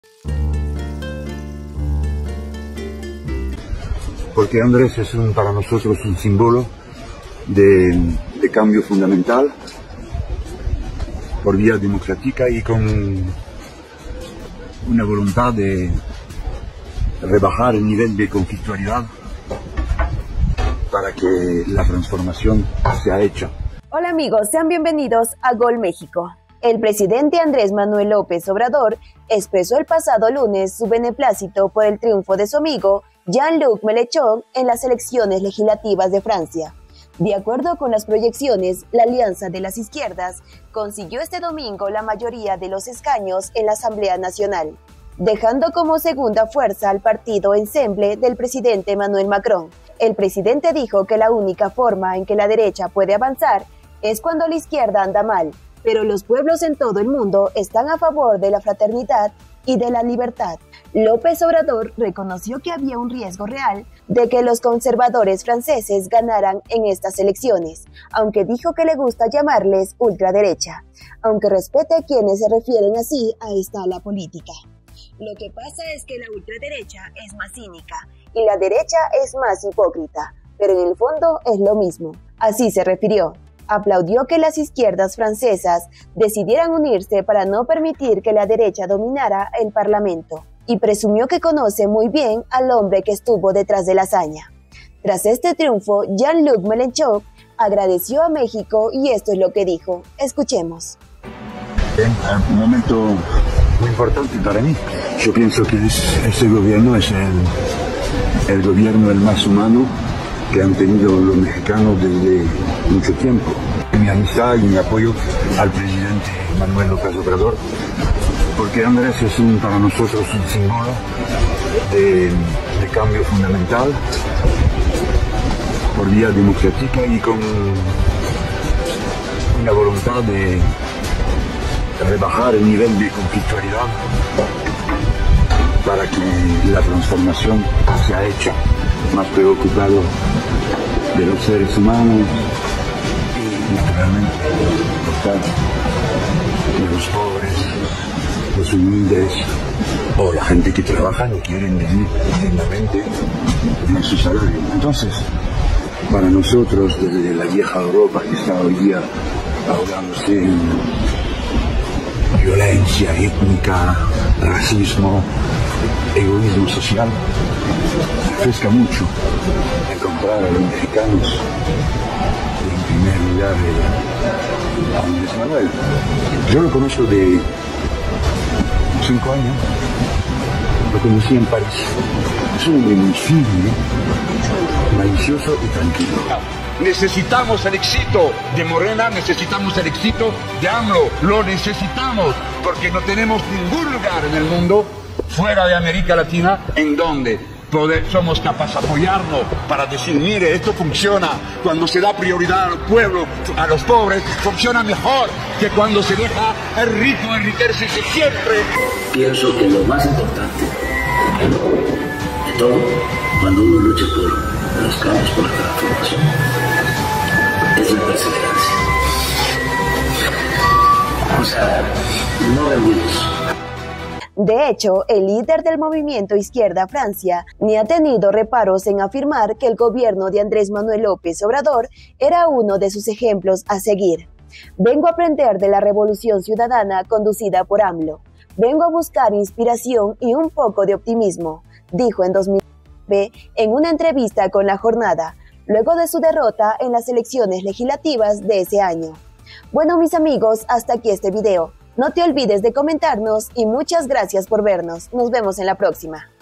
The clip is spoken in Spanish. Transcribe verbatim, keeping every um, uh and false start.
Porque Andrés es un, para nosotros un símbolo de, de cambio fundamental por vía democrática y con una voluntad de rebajar el nivel de conflictualidad para que la transformación sea hecha. Hola amigos, sean bienvenidos a Gol México. El presidente Andrés Manuel López Obrador expresó el pasado lunes su beneplácito por el triunfo de su amigo Jean-Luc Mélenchon en las elecciones legislativas de Francia. De acuerdo con las proyecciones, la Alianza de las Izquierdas consiguió este domingo la mayoría de los escaños en la Asamblea Nacional, dejando como segunda fuerza al partido Ensemble del presidente Emmanuel Macron. El presidente dijo que la única forma en que la derecha puede avanzar es cuando la izquierda anda mal, pero los pueblos en todo el mundo están a favor de la fraternidad y de la libertad. López Obrador reconoció que había un riesgo real de que los conservadores franceses ganaran en estas elecciones, aunque dijo que le gusta llamarles ultraderecha, aunque respete a quienes se refieren así a esta ala política. Lo que pasa es que la ultraderecha es más cínica y la derecha es más hipócrita, pero en el fondo es lo mismo. Así se refirió. Aplaudió que las izquierdas francesas decidieran unirse para no permitir que la derecha dominara el Parlamento, y presumió que conoce muy bien al hombre que estuvo detrás de la hazaña. Tras este triunfo, Jean-Luc Mélenchon agradeció a México y esto es lo que dijo. Escuchemos. Un momento muy importante para mí. Yo pienso que es, este gobierno es el, el gobierno el más humano que han tenido los mexicanos desde mucho tiempo. Mi amistad y mi apoyo al presidente Manuel López Obrador, porque Andrés es un, para nosotros un símbolo de, de cambio fundamental por vía democrática y con una voluntad de rebajar el nivel de conflictualidad para que la transformación sea hecha, más preocupado de los seres humanos y naturalmente de los pobres, los humildes o la gente que trabaja y quieren vivir dignamente en su salario. Entonces, para nosotros desde la vieja Europa que está hoy día ahogándose en violencia étnica, racismo, egoísmo social, refresca mucho encontrar a los mexicanos y en primer lugar eh, a Andrés Manuel. Yo lo conozco de cinco años, lo conocí en París. Es un hombre muy firme, malicioso y tranquilo. Necesitamos el éxito de Morena, necesitamos el éxito de AMLO, lo necesitamos porque no tenemos ningún lugar en el mundo fuera de América Latina en donde poder, somos capaces de apoyarnos para decir, mire, esto funciona cuando se da prioridad al pueblo, a los pobres, funciona mejor que cuando se deja el rico enriquecerse siempre. Pienso que lo más importante de todo, cuando uno lucha por los cambios, por la transformación, es la perseverancia. O sea, no rendirnos. De hecho, el líder del movimiento Izquierda Francia ni ha tenido reparos en afirmar que el gobierno de Andrés Manuel López Obrador era uno de sus ejemplos a seguir. Vengo a aprender de la revolución ciudadana conducida por AMLO. Vengo a buscar inspiración y un poco de optimismo, dijo en dos mil nueve en una entrevista con La Jornada, luego de su derrota en las elecciones legislativas de ese año. Bueno, mis amigos, hasta aquí este video. No te olvides de comentarnos y muchas gracias por vernos. Nos vemos en la próxima.